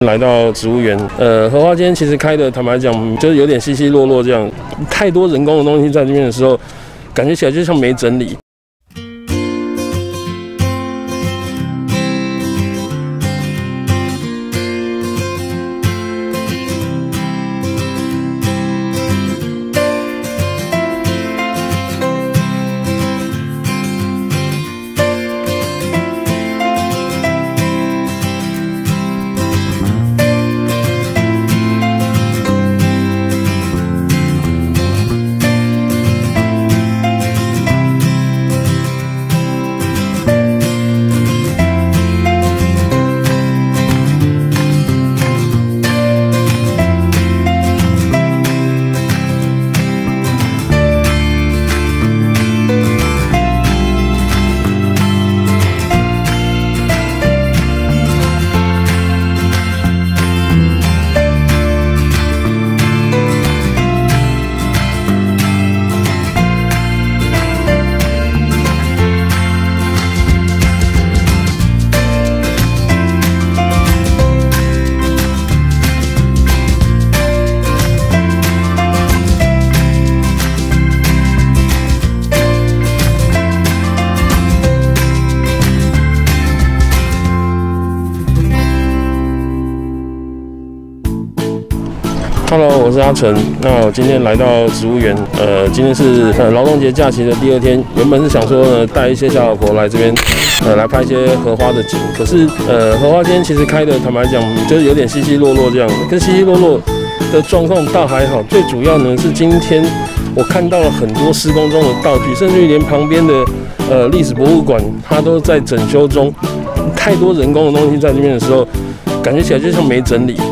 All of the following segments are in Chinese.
来到植物园，荷花间其实开的，坦白讲，就是有点稀稀落落这样，太多人工的东西在这边的时候，感觉起来就像没整理。Hello， 我是阿成。那我今天来到植物园，今天是劳动节假期的第2天。原本是想说呢，带一些小老婆来这边，来拍一些荷花的景。可是，荷花间其实开的，坦白讲，就是有点稀稀落落这样。跟稀稀落落的状况倒还好，最主要呢是今天我看到了很多施工中的道具，甚至于连旁边的历史博物馆，它都在整修中。太多人工的东西在这边的时候，感觉起来就像没整理。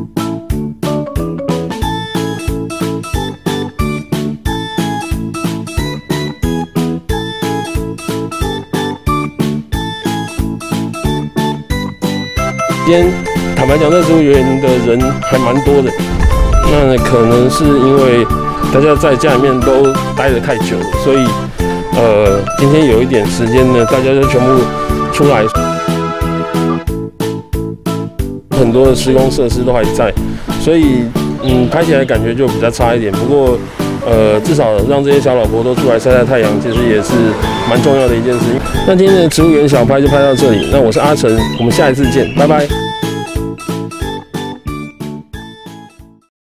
今天坦白讲，在植物园的人还蛮多的，那可能是因为大家在家里面都待得太久了，所以今天有一点时间呢，大家就全部出来，很多的施工设施都还在，所以拍起来感觉就比较差一点。不过至少让这些小老婆都出来晒晒太阳，其实也是蛮重要的一件事情。那今天的植物园小拍就拍到这里，那我是阿成，我们下一次见，拜拜。